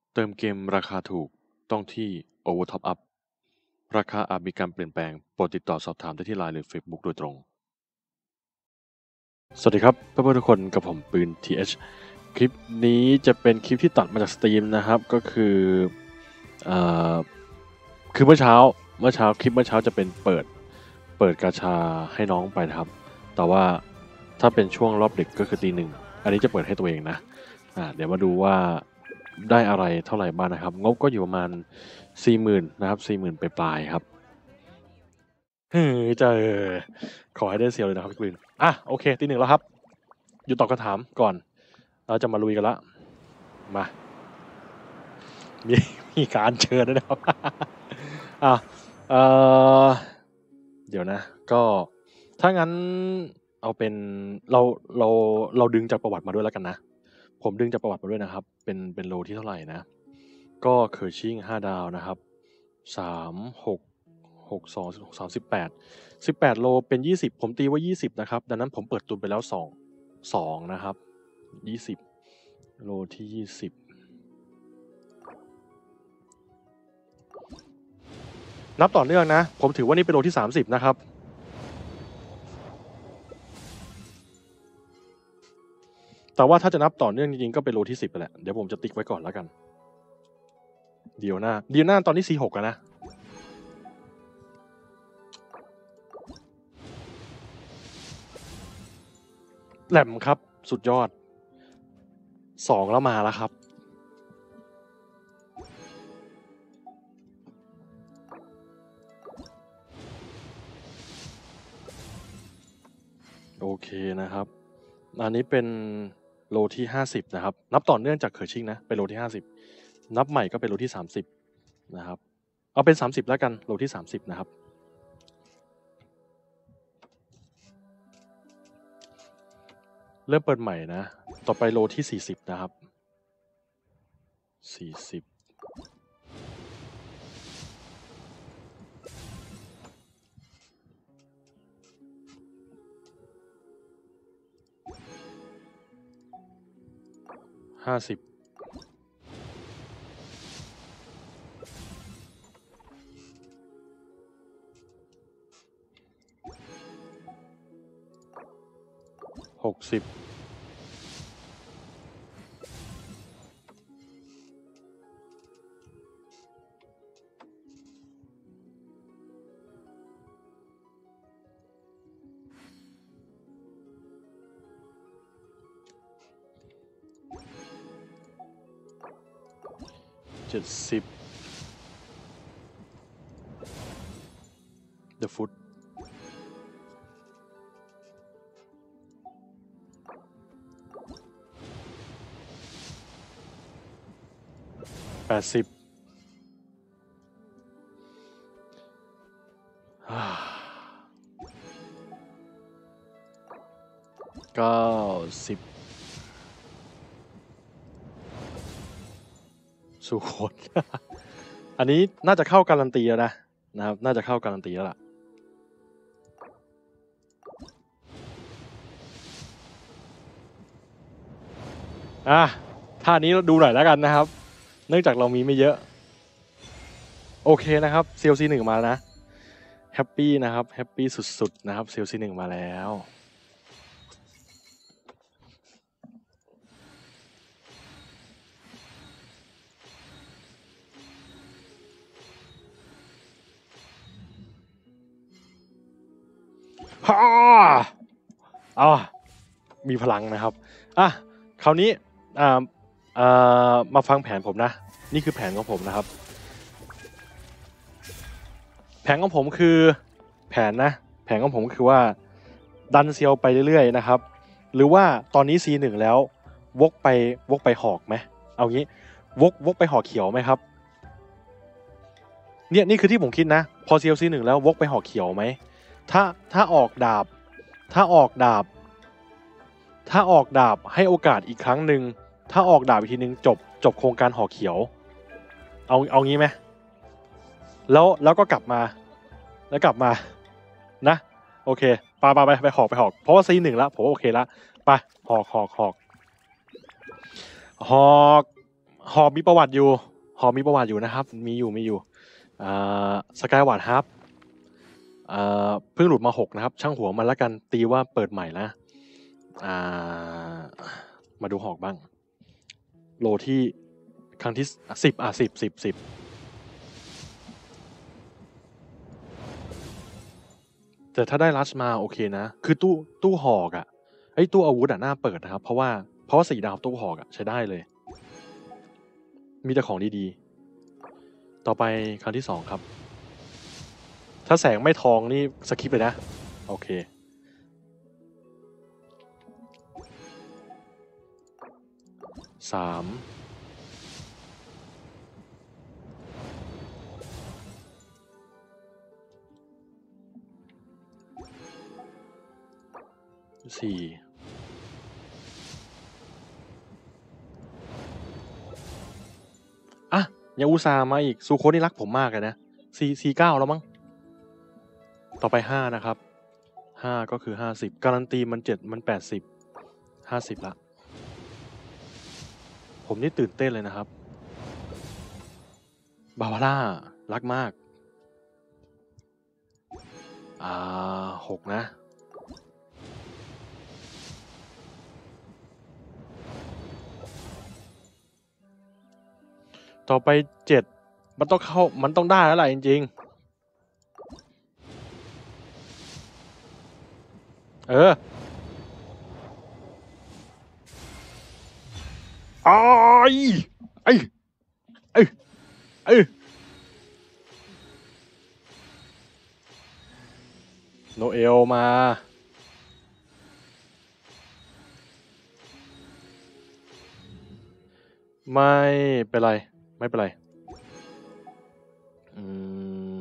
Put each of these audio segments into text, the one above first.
เติมเกมราคาถูกต้องที่ Overtop Up ราคาอาจมีการเปลี่ยนแปลงโปรดติดต่อสอบถามได้ที่ LINE หรือ Facebook โดยตรง สวัสดีครับเพื่อนๆทุกคนกับผมปืน TH คลิปนี้จะเป็นคลิปที่ตัดมาจากสตรีมนะครับก็คือเมื่อเช้าคลิปเมื่อเช้าจะเป็นเปิดกาชาให้น้องไปนะครับแต่ว่าถ้าเป็นช่วงรอบดึกก็คือตีหนึ่งอันนี้จะเปิดให้ตัวเองนะเดี๋ยวมาดูว่าได้อะไรเท่าไหร่บ้างนะครับงบก็อยู่ประมาณ 40,000 นะครับ 40,000 ปลายๆครับจะขอให้ได้เซียวเลยนะครับพี่ปืนโอเคตีหนึ่งแล้วครับอยู่ตอบคำถามก่อนเราจะมาลุยกันละมามีการเชิญด้วยนะครับ เดี๋ยวนะก็ถ้างั้นเอาเป็นเราดึงจากประวัติมาด้วยแล้วกันนะผมดึงจากประวัติมาด้วยนะครับเป็นโลที่เท่าไหร่นะก็เคอร์ชิ่ง5 ดาวนะครับ18โลเป็น20ผมตีว่า20นะครับดังนั้นผมเปิดตุนไปแล้ว2นะครับ20โลที่20นับต่อเนื่องนะผมถือว่านี่เป็นโลที่30นะครับแต่ว่าถ้าจะนับต่อเนื่องจริงๆก็เป็นโลที่10ไปแหละเดี๋ยวผมจะติ๊กไว้ก่อนแล้วกันเดียวหน้าตอนนี้ C6 อะนะแหลมครับสุดยอด2แล้วมาแล้วครับโอเคนะครับอันนี้เป็นโลที่50นะครับนับต่อเนื่องจากเคอร์ชิ่งนะเป็นโลที่50นับใหม่ก็เป็นโลที่30นะครับเอาเป็น30แล้วกันโลที่30นะครับเริ่มเปิดใหม่นะต่อไปโลที่40นะครับ40 50 60 70 The Foot 80 90สุโขท อันนี้น่าจะเข้าการันตีแล้วนะครับน่าจะเข้าการันตีแล้วล่ะท่านี้เราดูหน่อยแล้วกันนะครับเนื่องจากเรามีไม่เยอะโอเคนะครับ CLC 1มาแล้วนะแฮปปี้นะครับแฮปปี้สุดๆนะครับ CLC 1มาแล้วมีพลังนะครับคราวนี้มาฟังแผนผมนะนี่คือแผนของผมนะครับแผนของผมคือแผนของผมคือว่าดันเซียวไปเรื่อยๆนะครับหรือว่าตอนนี้ C1 แล้ววกไปหอกไหมเอางี้วกไปหอกเขียวไหมครับนี่คือที่ผมคิดนะพอ CLC1 แล้ววกไปหอกเขียวไหมถ้าออกดาบถ้าออกดาบให้โอกาสอีกครั้งหนึ่งถ้าออกดาบอีกทีนึงจบโครงการหอกเขียวเอางี้ไหมแล้วก็กลับมานะโอเคไปหอกเพราะว่า C1 แล้วผมโอเคแล้วไปหอกหอมีประวัติอยู่หอมีประวัติอยู่นะครับมีอยู่สกายวาร์ดฮับเพิ่งหลุดมา6นะครับช่างหัวมันแล้วกันตีว่าเปิดใหม่นะมาดูหอกบ้างโลที่ครั้งที่10 แต่ถ้าได้รัชมาโอเคนะคือตู้หอกอ่ะตู้อาวุธอ่ะน่าเปิดนะครับเพราะว่า4 ดาวตู้หอกอ่ะใช้ได้เลยมีแต่ของดีๆต่อไปครั้งที่2ครับถ้าแสงไม่ทองนี่สคิปเลยนะโอเค34อ่ะยังอุตส่าห์มาอีกซูโคนี่รักผมมากเลยนะ49แล้วมั้งต่อไป5นะครับ5ก็คือ50การันตีมัน7มัน80 50ละผมนี่ตื่นเต้นเลยนะครับบาวาร่ารักมาก6นะต่อไป7มันต้องได้แล้วล่ะจริงๆอ้ายไอ้ไอ้ไอ้โนเอลมาไม่เป็นไรไม่เป็นไรอืม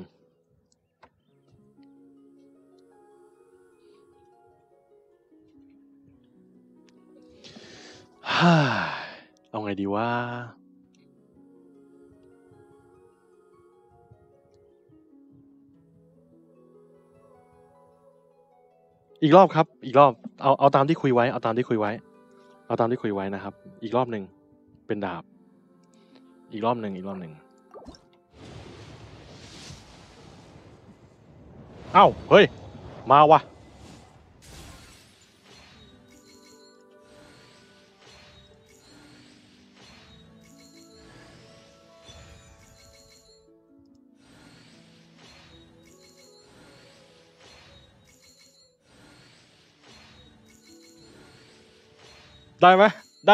ฮ่าเอาไงดีว่าอีกรอบครับอีกรอบเอาตามที่คุยไว้เอาตามที่คุยไว้นะครับอีกรอบหนึ่งเป็นดาบอีกรอบหนึ่งเอ้าเฮ้ยมาวะได้ไหม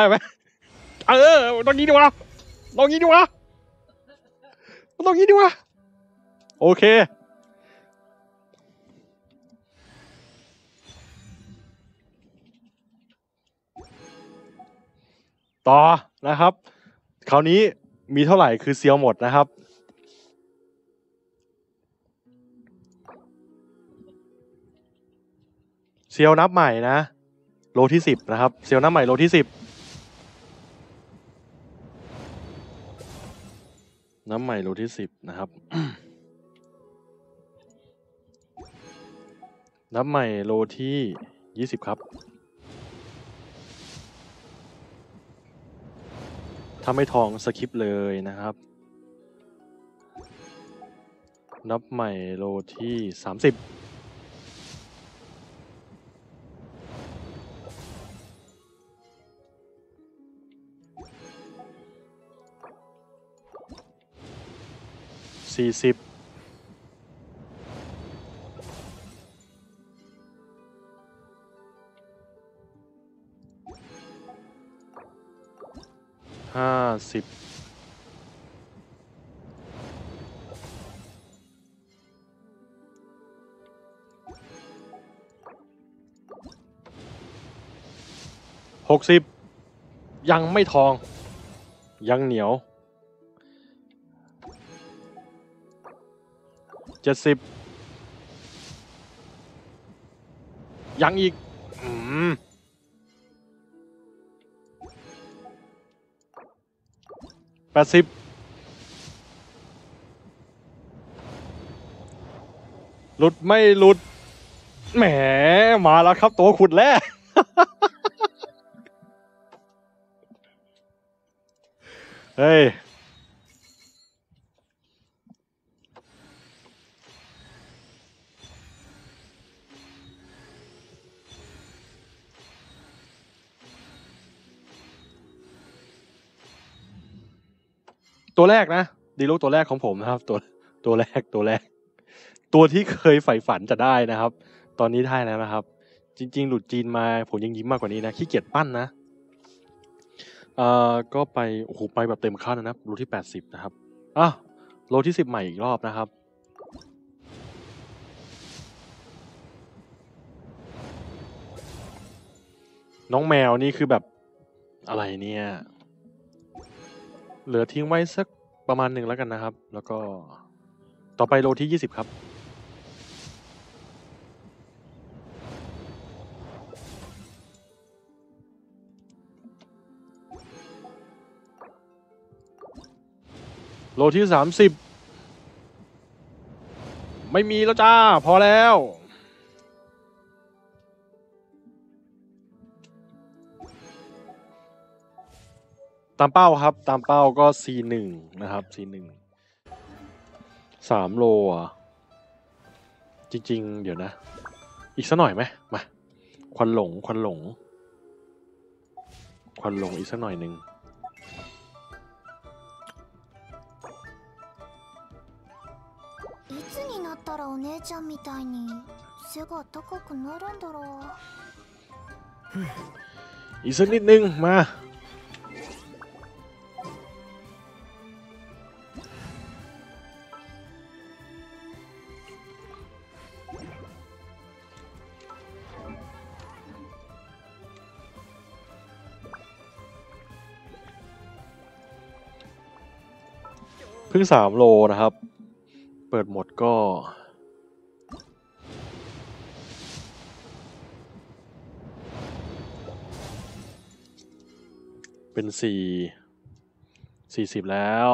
ตรงนี้ดีวะตรงนี้ดีวะโอเคต่อนะครับคราวนี้มีเท่าไหร่คือเซียวหมดนะครับเซียวนับใหม่นะโลที่10นะครับเซียวนับใหม่โลที่10นับใหม่โลที่10นะครับ นับใหม่โลที่20ครับถ้าไม่ทองสคิปเลยนะครับนับใหม่โลที่30 40 50 60ยังไม่ทองยังเหนียว70ยังอีก80หลุดไม่หลุดแหมมาแล้วครับตัวขุดแร่เฮ้ยตัวแรกนะดีลูกตัวแรกของผมนะครับตัวแรกตัวที่เคยใฝ่ฝันจะได้นะครับ ตอนนี้ได้แล้วนะครับ จริงๆหลุดจีนมาผมยังยิ้มมากกว่านี้นะขี้เกียจปั้นนะก็ไปโอ้โหไปแบบเต็มขั้นนะโลที่80นะครับโลที่10ใหม่อีกรอบนะครับน้องแมวนี่คือแบบอะไรเนี่ยเหลือทิ้งไว้สักประมาณหนึ่งแล้วกันนะครับแล้วก็ต่อไปโลที่20ครับโลที่30ไม่มีแล้วจ้าพอแล้วตามเป้าครับตามเป้าก็ C1 นะครับ C1 3 โลจริงๆเดี๋ยวนะอีกสักหน่อยไหมมาควันหลงอีกสักหน่อยหนึ่งいつになったらお姉ちゃんみたいに背が高くなるんだろう。 อีกสักนิดนึงมาเพิ่ง3 โลนะครับเปิดหมดก็เป็น40แล้ว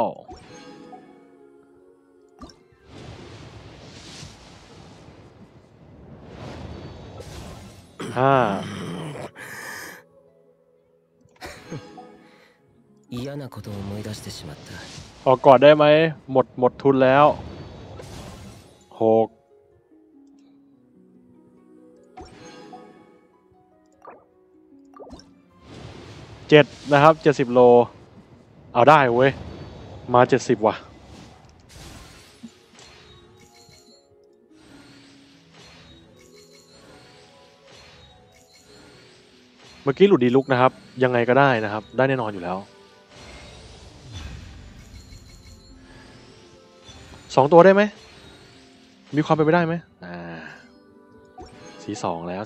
嫌なことを思い出してしまった。 ออกก่อนได้ไหมหมดทุนแล้ว6 7นะครับ70 โลเอาได้เว้ยมา70ว่ะเมื่อกี้หลุดดีลุกนะครับยังไงก็ได้นะครับได้แน่นอนอยู่แล้ว2 ตัวได้ไหมมีความเป็นไปได้ไหมสี2แล้ว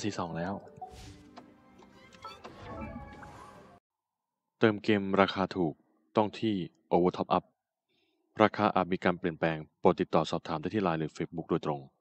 เติมเกมราคาถูกต้องที่ Over Top Up ราคาอาจมีการเปลี่ยนแปลงโปรดติดต่อสอบถามได้ที่ LINE หรือ Facebook โดยตรง